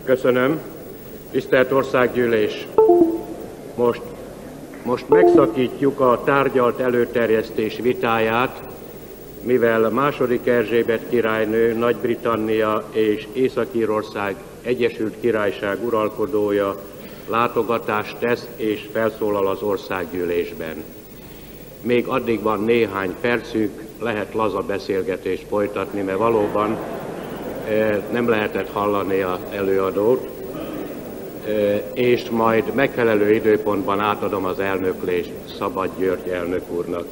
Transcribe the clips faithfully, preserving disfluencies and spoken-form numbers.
Köszönöm. Tisztelt Országgyűlés! Most, most megszakítjuk a tárgyalt előterjesztés vitáját, mivel második Erzsébet királynő, Nagy-Britannia és Észak-Írország Egyesült Királyság uralkodója látogatást tesz és felszólal az Országgyűlésben. Még addig van néhány percünk, lehet laza beszélgetést folytatni, mert valóban nem lehetett hallani az előadót, és majd megfelelő időpontban átadom az elnöklést Szabad György elnök úrnak.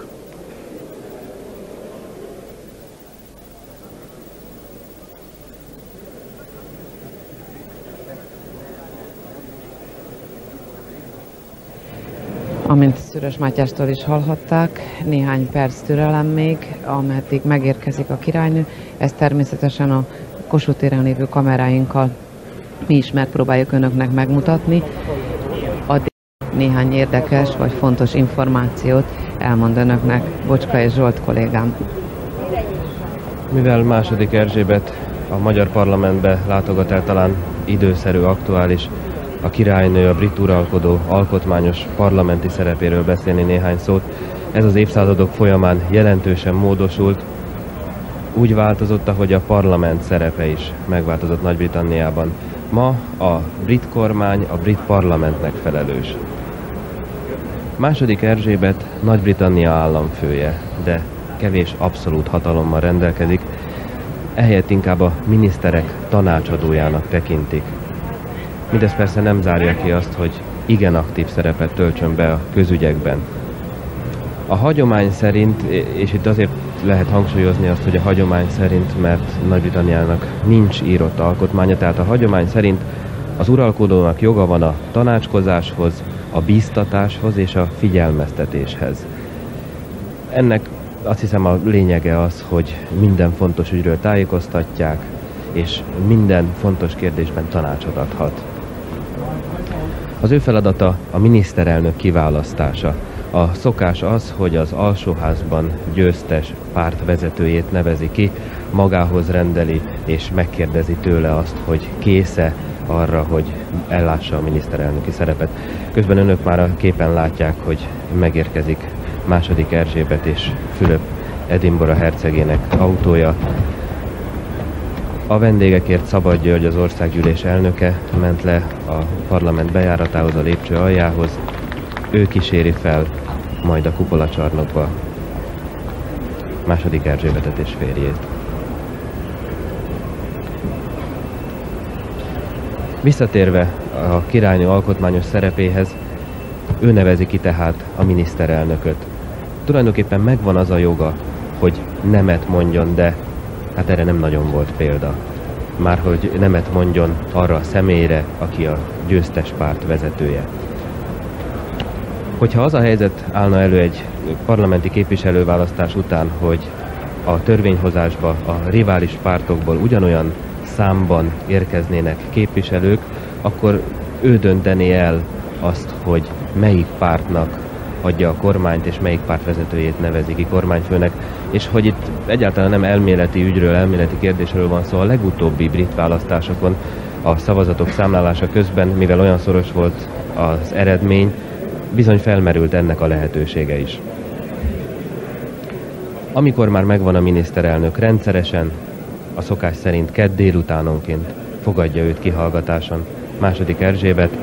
Amint Szűrös Mátyástól is hallhatták, néhány perc türelem még, ameddig megérkezik a királynő. Ez természetesen a Kossuth téren lévő kameráinkkal mi is megpróbáljuk önöknek megmutatni. Addig néhány érdekes vagy fontos információt elmond önöknek Bocska és Zsolt kollégám. Mivel második Erzsébet a magyar parlamentbe látogat el, talán időszerű, aktuális a királynő, a brit uralkodó alkotmányos parlamenti szerepéről beszélni néhány szót. Ez az évszázadok folyamán jelentősen módosult, úgy változott, ahogy a parlament szerepe is megváltozott Nagy-Britanniában. Ma a brit kormány a brit parlamentnek felelős. második Erzsébet Nagy-Britannia államfője, de kevés abszolút hatalommal rendelkezik, ehelyett inkább a miniszterek tanácsadójának tekintik. Mindez persze nem zárja ki azt, hogy igen aktív szerepet töltsön be a közügyekben. A hagyomány szerint, és itt azért lehet hangsúlyozni azt, hogy a hagyomány szerint, mert Nagy-Britanniának nincs írott alkotmánya, tehát a hagyomány szerint az uralkodónak joga van a tanácskozáshoz, a bíztatáshoz és a figyelmeztetéshez. Ennek azt hiszem a lényege az, hogy minden fontos ügyről tájékoztatják, és minden fontos kérdésben tanácsot adhat. Az ő feladata a miniszterelnök kiválasztása. A szokás az, hogy az alsóházban győztes párt vezetőjét nevezi ki, magához rendeli és megkérdezi tőle azt, hogy kész-e arra, hogy ellássa a miniszterelnöki szerepet. Közben önök már a képen látják, hogy megérkezik második Erzsébet és Fülöp Edinburgh hercegének autója. A vendégekért Szabad György, az Országgyűlés elnöke ment le a parlament bejáratához, a lépcső aljához. Ő kíséri fel majd a kupolacsarnokba második Erzsébetet és férjét. Visszatérve a királynő alkotmányos szerepéhez, ő nevezi ki tehát a miniszterelnököt. Tulajdonképpen megvan az a joga, hogy nemet mondjon, de hát erre nem nagyon volt példa. Márhogy nemet mondjon arra a személyre, aki a győztes párt vezetője. Hogyha az a helyzet állna elő egy parlamenti képviselőválasztás után, hogy a törvényhozásba a rivális pártokból ugyanolyan számban érkeznének képviselők, akkor ő döntené el azt, hogy melyik pártnak adja a kormányt, és melyik párt vezetőjét nevezi ki kormányfőnek, és hogy itt egyáltalán nem elméleti ügyről, elméleti kérdésről van szó. A legutóbbi brit választásokon a szavazatok számlálása közben, mivel olyan szoros volt az eredmény, bizony felmerült ennek a lehetősége is. Amikor már megvan a miniszterelnök, rendszeresen, a szokás szerint kedd délutánonként fogadja őt kihallgatáson második Erzsébet.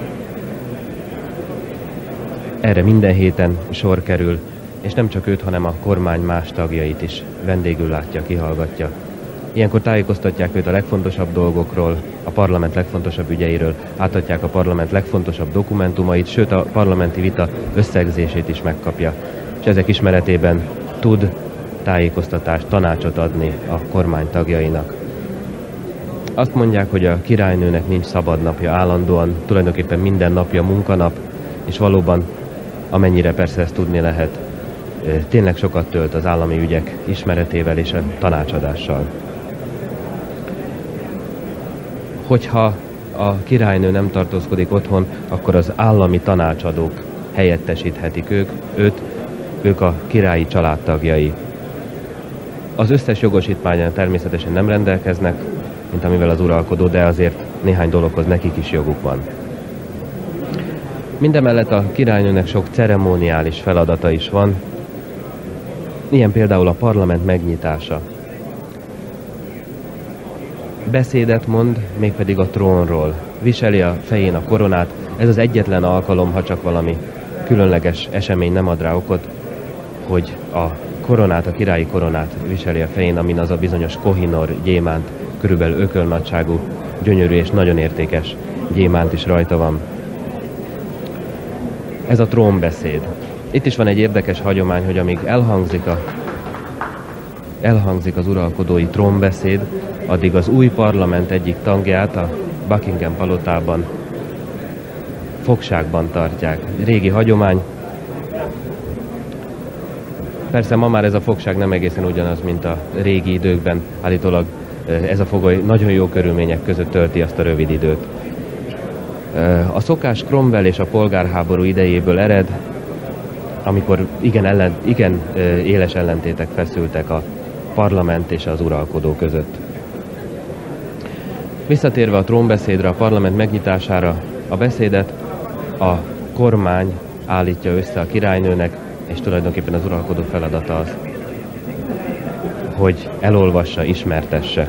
Erre minden héten sor kerül, és nem csak őt, hanem a kormány más tagjait is vendégül látja, kihallgatja. Ilyenkor tájékoztatják őt a legfontosabb dolgokról, a parlament legfontosabb ügyeiről, átadják a parlament legfontosabb dokumentumait, sőt a parlamenti vita összegzését is megkapja. És ezek ismeretében tud tájékoztatást, tanácsot adni a kormány tagjainak. Azt mondják, hogy a királynőnek nincs szabad napja állandóan, tulajdonképpen minden napja munkanap, és valóban, amennyire persze ezt tudni lehet, tényleg sokat tölt az állami ügyek ismeretével és a tanácsadással. Hogyha a királynő nem tartózkodik otthon, akkor az állami tanácsadók helyettesíthetik ők, őt, ők a királyi családtagjai. Az összes jogosítványon természetesen nem rendelkeznek, mint amivel az uralkodó, de azért néhány dologhoz nekik is joguk van. Mindemellett a királynőnek sok ceremoniális feladata is van, ilyen például a parlament megnyitása. Beszédet mond, mégpedig a trónról. Viseli a fején a koronát, ez az egyetlen alkalom, ha csak valami különleges esemény nem ad rá okot, hogy a koronát, a királyi koronát viseli a fején, amin az a bizonyos kohinor gyémánt, körülbelül ökölnagyságú, gyönyörű és nagyon értékes gyémánt is rajta van. Ez a trónbeszéd. Itt is van egy érdekes hagyomány, hogy amíg elhangzik, a, elhangzik az uralkodói trónbeszéd, addig az új parlament egyik tagját a Buckingham palotában fogságban tartják. Régi hagyomány. Persze ma már ez a fogság nem egészen ugyanaz, mint a régi időkben. Állítólag ez a fogoly nagyon jó körülmények között tölti azt a rövid időt. A szokás Cromwell és a polgárháború idejéből ered, amikor igen, ellen, igen éles ellentétek feszültek a parlament és az uralkodó között. Visszatérve a trónbeszédre, a parlament megnyitására, a beszédet a kormány állítja össze a királynőnek, és tulajdonképpen az uralkodó feladata az, hogy elolvassa, ismertesse.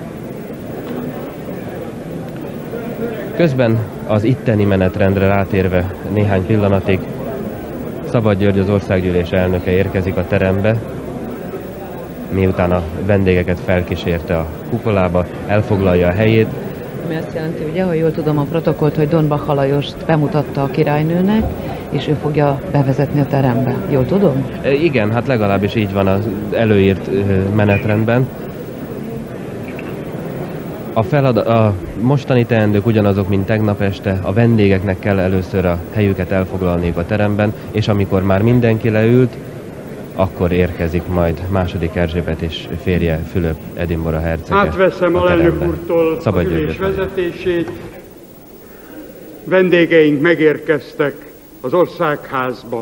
Közben az itteni menetrendre rátérve néhány pillanatig Szabad György, az országgyűlés elnöke érkezik a terembe, miután a vendégeket felkísérte a kupolába, elfoglalja a helyét. Ami azt jelenti, ugye, ha jól tudom a protokollt, hogy Dornbach Lajost bemutatta a királynőnek, és ő fogja bevezetni a terembe. Jól tudom? E, igen, hát legalábbis így van az előírt menetrendben. A, felad- a mostani teendők ugyanazok, mint tegnap este. A vendégeknek kell először a helyüket elfoglalniuk a teremben, és amikor már mindenki leült, akkor érkezik majd második Erzsébet és férje Fülöp Edinburgh hercege. Átveszem a elnök úrtól a ülés vezetését. Vendégeink megérkeztek az országházba.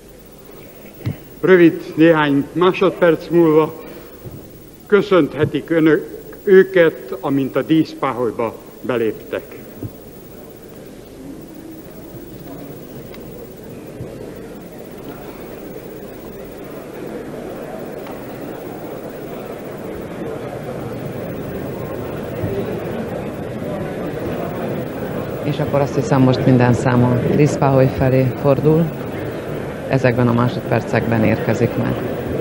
Rövid néhány másodperc múlva köszönthetik önök őket, amint a díszpáholyba beléptek. És akkor azt hiszem, most minden szám a díszpáholy felé fordul. Ezekben a másodpercekben érkezik meg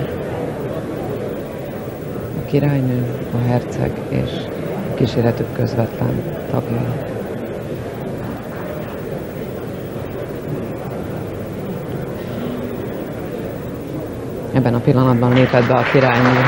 a királynő, a herceg és a kíséretük közvetlen tagjai. Ebben a pillanatban lépett be a királynő.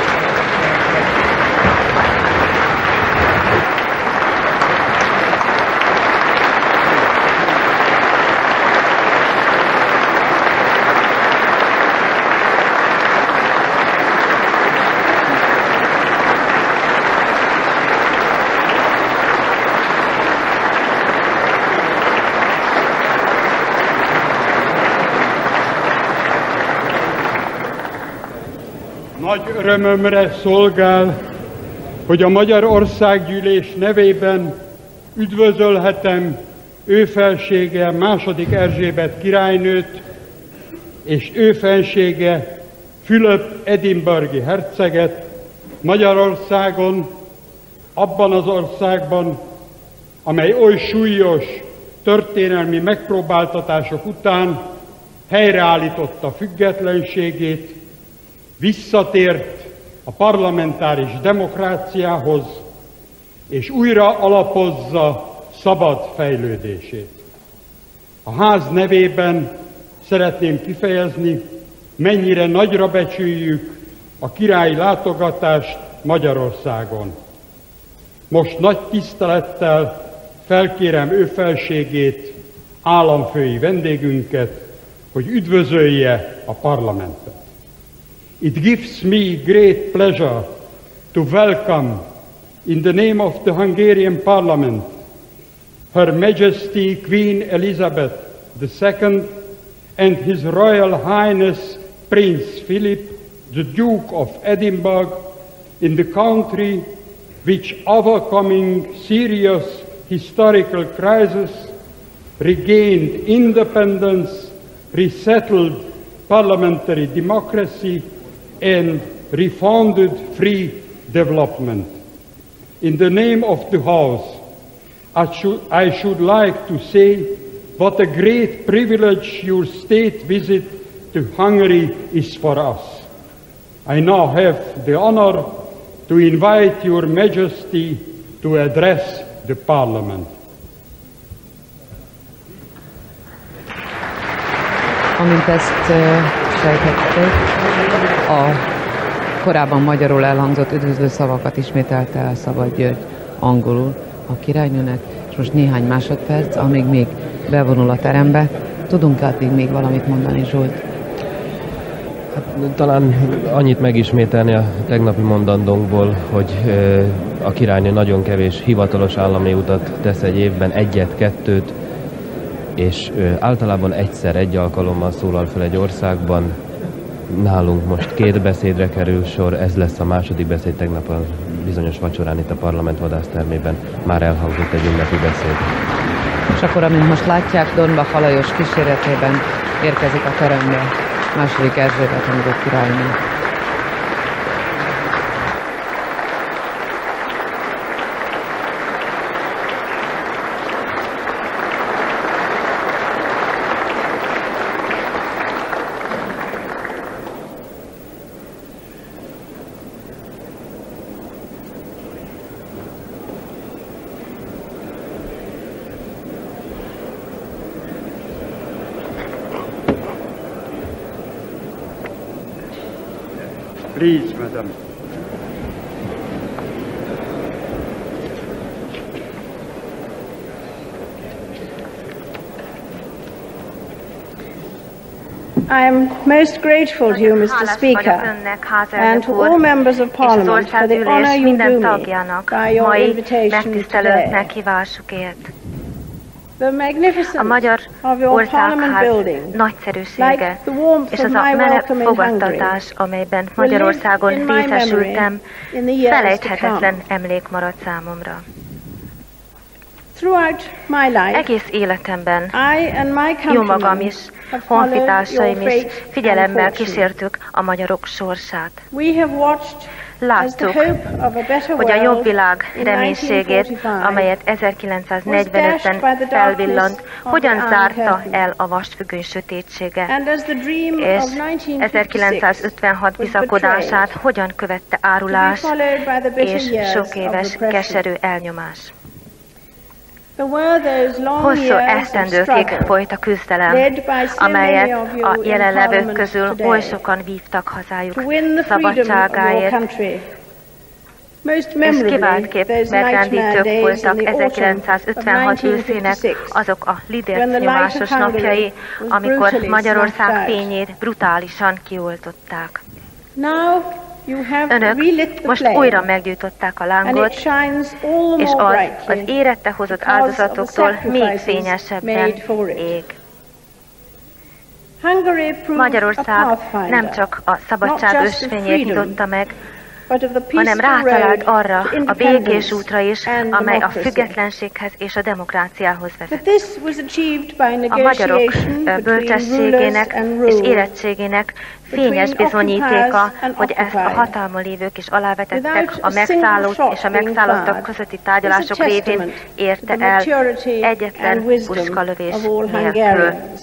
Nagy örömömre szolgál, hogy a Magyar Országgyűlés nevében üdvözölhetem ő felsége második Erzsébet királynőt és ő fensége Fülöp edinburghi herceget Magyarországon, abban az országban, amely oly súlyos történelmi megpróbáltatások után helyreállította függetlenségét, visszatért a parlamentáris demokráciához, és újra alapozza szabad fejlődését. A ház nevében szeretném kifejezni, mennyire nagyra becsüljük a királyi látogatást Magyarországon. Most nagy tisztelettel felkérem ő felségét, államfői vendégünket, hogy üdvözölje a parlamentet. It gives me great pleasure to welcome, in the name of the Hungarian Parliament, Her Majesty Queen Elizabeth the Second and His Royal Highness Prince Philip, the Duke of Edinburgh, in the country which, overcoming serious historical crisis, regained independence, resettled parliamentary democracy, and refounded free development. In the name of the House, I should, I should like to say what a great privilege your state visit to Hungary is for us. I now have the honor to invite Your Majesty to address the Parliament. Amint ezt uh, sejtették, a korábban magyarul elhangzott üdvözlő szavakat ismételte el Szabad György angolul a királynőnek, és most néhány másodperc, amíg még bevonul a terembe. Tudunk-e addig még valamit mondani, Zsolt? Hát, talán annyit megismételni a tegnapi mondandónkból, hogy a királynő nagyon kevés hivatalos állami utat tesz egy évben, egyet, kettőt, és általában egyszer, egy alkalommal szólal fel egy országban. Nálunk most két beszédre kerül sor, ez lesz a második beszéd, tegnap a bizonyos vacsorán itt a parlament vadásztermében már elhangzott egy ünnepi beszéd. És akkor, amint most látják, Dornbach Alajos kíséretében érkezik a terembe második Erzsébet, a királynő. Please, madam. I am most grateful to you, Mister Speaker, and to all members of Parliament for the honor you do me by your invitation today. The magnificence of your Parliament building, like the warmth of my welcome in Hungary, amelyben will live Magyarországon in my memory részesültem, in the years to felejthetetlen come. emlék maradt számomra. Throughout my life, Egész életemben I and my jó magam countrymen is, have followed your honfitársaim is fate figyelemmel and fortune. kísértük a magyarok sorsát. We have watched as the Láttuk, hope of a better hogy a jobb world világ in reménységét, nineteen forty-five amelyet ezerkilencszáznegyvenötben felvillant, hogyan zárta el a vasfüggöny sötétsége, and as the dream és of nineteen ezerkilencszázötvenhat was bizakodását hogyan követte árulás to be followed by the bitter és years sok of éves repression. keserű elnyomás. There were those long Hosszú years of esztendőkig struggle, folyt a küzdelem, led by so many amelyet of you a in jelenlevők Parliament közül today, oly sokan vívtak hazájuk to win the freedom of your szabadságáért, country. Most és memorably, kiváltképp those nightmare megrendítők days in voltak the autumn of ezerkilencszázötvenhat őszének nineteen fifty-six, azok a when Lider the light nyomásos of Hungary napjai, was amikor brutally Magyarország snuffed out. fényét brutálisan kioltották. Now you have Önök relit the most flame, újra meggyújtották a and it lángot, shines all the és more az brightly az érette hozott because of the áldozatoktól még sacrifices fényesebben made for it. ég. Hungary proved a Magyarország pathfinder, nem csak a szabadság not just of ösvényét freedom, nyitotta meg, but of the hanem peaceful rátalált road arra to a békés independence útra is, and amely a democracy. függetlenséghez és a demokráciához But vezet. this was achieved by A magyarok negotiation ö, between rulers bölcsességének and és ruled, érettségének fényes between bizonyítéka, occupiers and hogy ezt a occupied. hatalmon lévők is alávetettek, Without a a single megszállók shot és a being megszállottak fired, közötti tárgyalások is a révén testament érte to the el maturity egyetlen and wisdom puskalövés of all nélkül. Hungarians.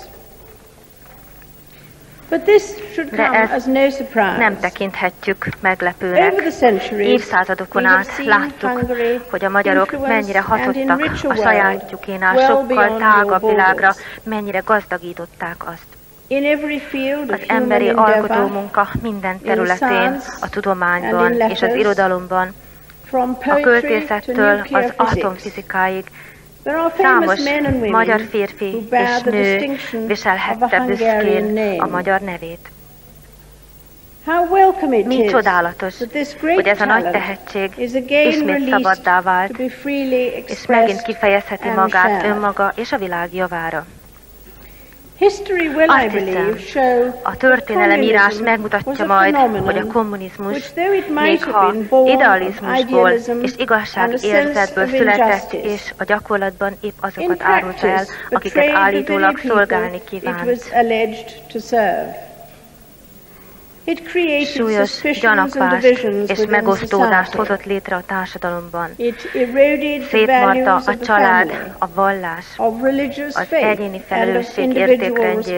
But this should De come ezt as no surprise. nem tekinthetjük Over meglepőnek. the centuries, Évszázadokon we have át seen láttuk, Hungary hogy a magyarok influence mennyire and hatottak enrich a a world sajátjukénál well sokkal beyond tágabb your világra, borders. mennyire gazdagították azt. In every field Az of human emberi endeavor, alkotómunka minden területén, science a tudományban and in és az letters, irodalomban, from a poetry to költészettől nuclear az physics, atomfizikáig there are számos famous men and women magyar who férfi bear és the nő distinction of a viselhette Hungarian büszkén name. a magyar nevét. How welcome it Mi is csodálatos, that this great hogy ez a nagy talent tehetség is again ismét released szabaddá vált, to be freely és megint expressed kifejezheti and magát shared. önmaga és a világ javára. Azt hiszem, a történelemírás megmutatja majd, hogy a kommunizmus, még ha idealizmusból és igazságérzetből született, és a gyakorlatban épp azokat árulta el, akiket állítólag szolgálni kívánt. Súlyos gyanakvást és megosztódást hozott létre a társadalomban. Szétmarta a család, a vallás, az egyéni felelősség értékrendjét.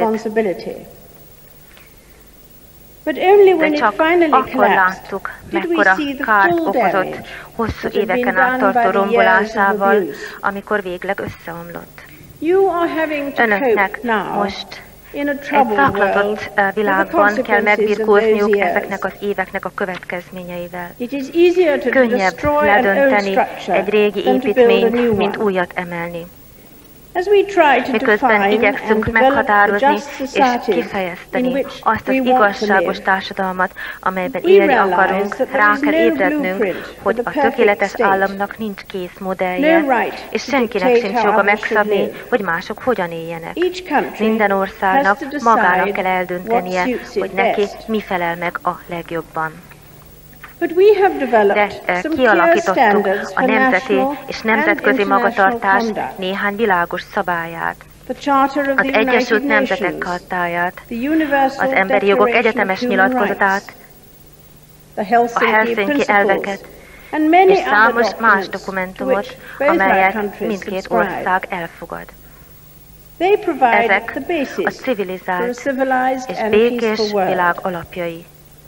De csak akkor láttuk, mekkora kárt okozott hosszú éveken át tartó rombolásával, amikor végleg összeomlott. Önöknek most egy zaklatott világban kell megbirkózniuk ezeknek az éveknek a következményeivel. Könnyebb ledönteni egy régi építményt, mint újat emelni. Miközben igyekszünk meghatározni és kifejezteni azt az igazságos társadalmat, amelyben élni akarunk, rá kell ébrednünk, hogy a tökéletes államnak nincs kész modellje, és senkinek sincs joga megszabni, hogy mások hogyan éljenek. Minden országnak magának kell eldöntenie, hogy neki mi felel meg a legjobban. De kialakítottuk a nemzeti és nemzetközi magatartás néhány világos szabályát, az Egyesült Nemzetek Chartáját, az Emberi Jogok Egyetemes Nyilatkozatát, a Helsinki elveket, és számos más dokumentumot, amelyet mindkét ország elfogad. Ezek a civilizált és békés világ alapjai.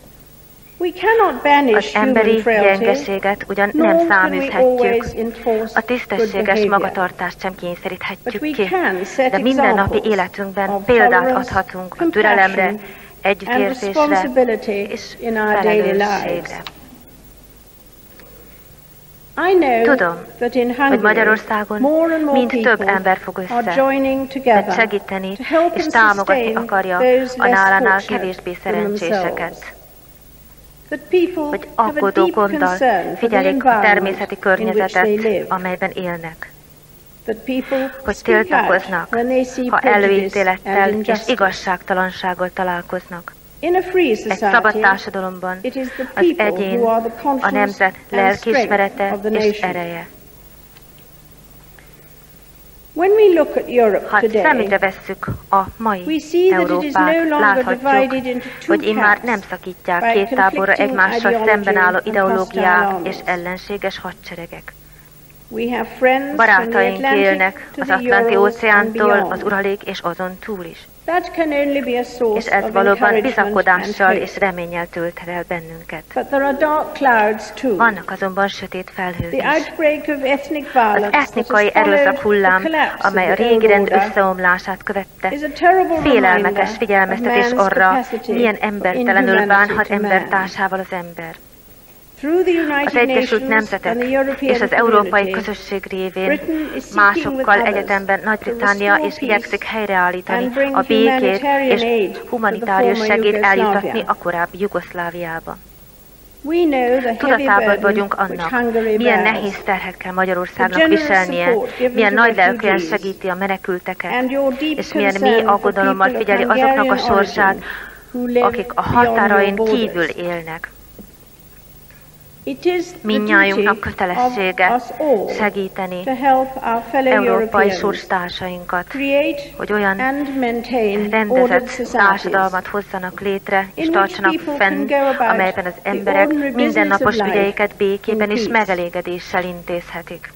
Az emberi gyengeséget ugyan nem száműzhetjük, a tisztességes magatartást sem kényszeríthetjük ki, de mindennapi életünkben példát adhatunk a türelemre, együttérzésre és felelősségre. Tudom, hogy Magyarországon mind több ember fog össze, mert segíteni és támogatni akarja a nálánál kevésbé szerencséseket. Hogy aggódó gonddal figyelik a természeti környezetet, amelyben élnek. Hogy tiltakoznak, ha előítélettel és igazságtalansággal találkoznak. Egy szabad társadalomban az egyén a nemzet lelkiismerete és ereje. Ha szemügyre vesszük a mai Európát, láthatjuk, hogy immár nem szakítják két táborra egymással szemben álló ideológiák és ellenséges hadseregek. Barátaink élnek az Atlanti-óceántól az Uralig és azon túl is. És ez valóban bizakodással és reménnyel tölt el bennünket. Vannak azonban sötét felhők is. Az etnikai erőszak hullám, amely a régi rend összeomlását követte, félelmetes figyelmeztetés arra, milyen embertelenül bánhat embertársával az ember. Az Egyesült Nemzetek és az Európai Közösség révén másokkal egyetemben Nagy-Britannia is igyekszik helyreállítani a békét és humanitárius segélyt eljutatni a korábbi Jugoszláviába. Tudatában vagyunk annak, milyen nehéz terhet kell Magyarországnak viselnie, milyen nagy lelkűen segíti a menekülteket, és milyen mély aggodalommal figyeli azoknak a sorsát, akik a határain kívül élnek. Mindnyájunknak kötelessége segíteni európai sorstársainkat, hogy olyan rendezett társadalmat hozzanak létre és tartsanak fenn, amelyben az emberek mindennapos ügyeiket békében és megelégedéssel intézhetik.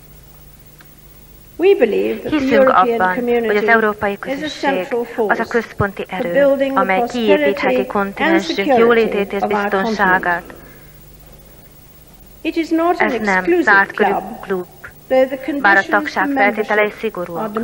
Hiszünk abban, hogy az európai közösség az a központi erő, amely kiépítheti kontinensünk jólétét és biztonságát. Ez nem zárt körű klub, bár a tagság feltételei szigorúak.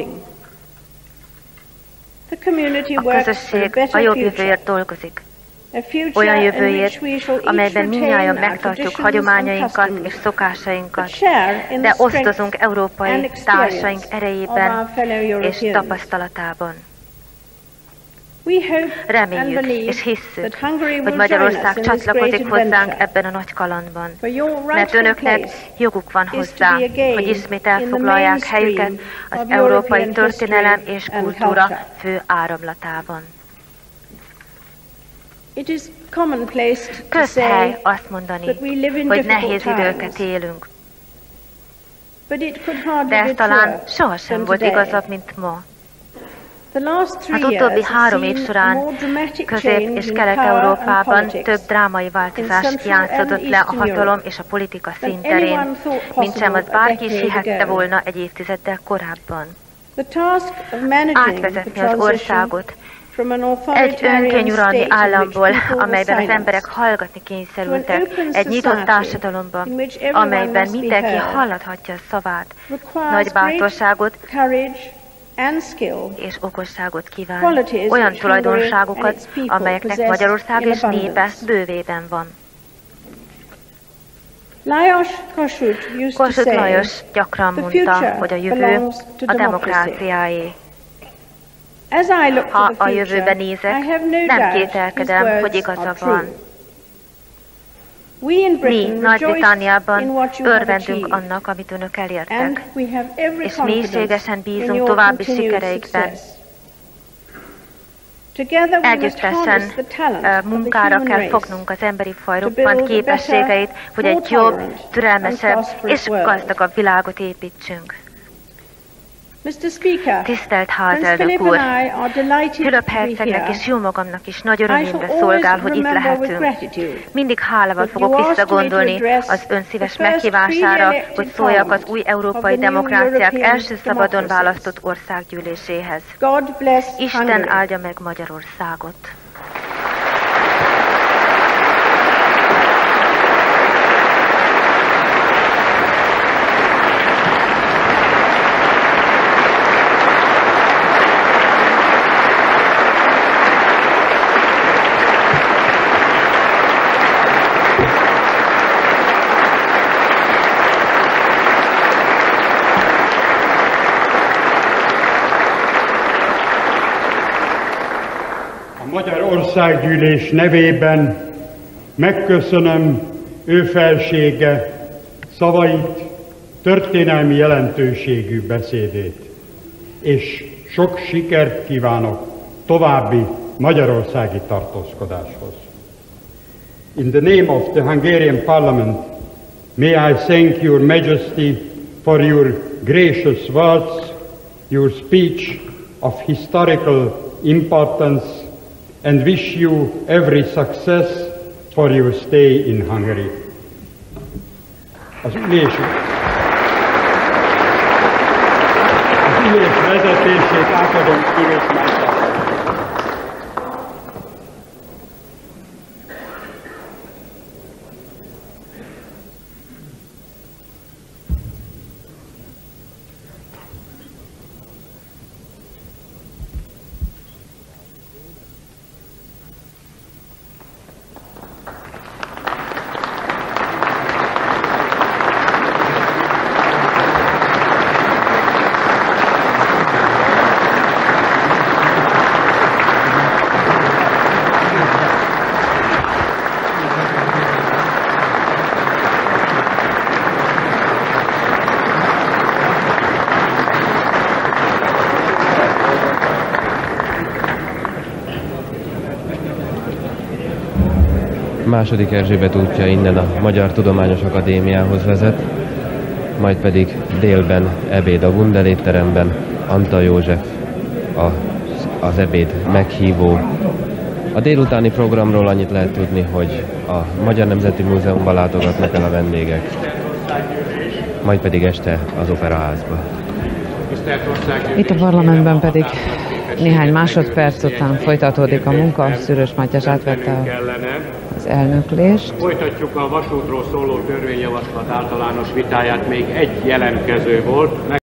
A közösség a jobb jövőért dolgozik. Olyan jövőért, amelyben mindnyájan megtartjuk hagyományainkat és szokásainkat, de osztozunk európai társaink erejében és tapasztalatában. Reméljük és hisszük, hogy Magyarország csatlakozik hozzánk ebben a nagy kalandban, mert önöknek joguk van hozzá, hogy ismét elfoglalják helyüket az európai történelem és kultúra fő áramlatában. Közhely azt mondani, hogy nehéz időket élünk, de ez talán sohasem volt igazabb, mint ma. Az utóbbi három év során Közép- és Kelet-Európában több drámai változást játszódott le a hatalom és a politika színterén, mint sem az bárki is hihette volna egy évtizeddel korábban. Átvezetni az országot egy önkényuralmi államból, amelyben az emberek hallgatni kényszerültek, egy nyitott társadalomba, amelyben mindenki hallathatja a szavát, nagy bátorságot és okosságot kíván, olyan tulajdonságokat, amelyeknek Magyarország és népe bővében van. Kossuth Lajos gyakran mondta, hogy a jövő a demokráciáé. Ha a jövőbe nézek, nem kételkedem, hogy igaza van. Mi Nagy-Britanniában örvendünk annak, amit önök elértek, és mélységesen bízunk további sikereikben. Együttesen munkára kell fognunk az emberi faj roppant képességeit, hogy egy jobb, türelmesebb és gazdagabb világot építsünk. Tisztelt házelnök úr! Fülöp hercegnek és jó magamnak is nagy örömünkre szolgál, hogy itt lehetünk. Mindig hálával fogok visszagondolni az ön szíves meghívására, hogy szóljak az új európai demokráciák első szabadon választott országgyűléséhez. Isten áldja meg Magyarországot! Magyar Országgyűlés nevében megköszönöm ő felsége szavait, történelmi jelentőségű beszédét, és sok sikert kívánok további magyarországi tartózkodáshoz. In the name of the Hungarian Parliament, may I thank Your Majesty for your gracious words, your speech of historical importance, and wish you every success for your stay in Hungary. Az ülés, az ülés vezetését átadom Piros Mátyásnak. Második Erzsébet útja innen a Magyar Tudományos Akadémiához vezet, majd pedig délben ebéd a Gundel étteremben, Antal József a, az ebéd meghívó. A délutáni programról annyit lehet tudni, hogy a Magyar Nemzeti Múzeumban látogatnak el a vendégek, majd pedig este az Operaházba. Itt a parlamentben pedig néhány másodperc után folytatódik a munka, Szűrös Mátyás átvette az elnöklést. Folytatjuk a vasútról szóló törvényjavaslat általános vitáját, még egy jelentkező volt.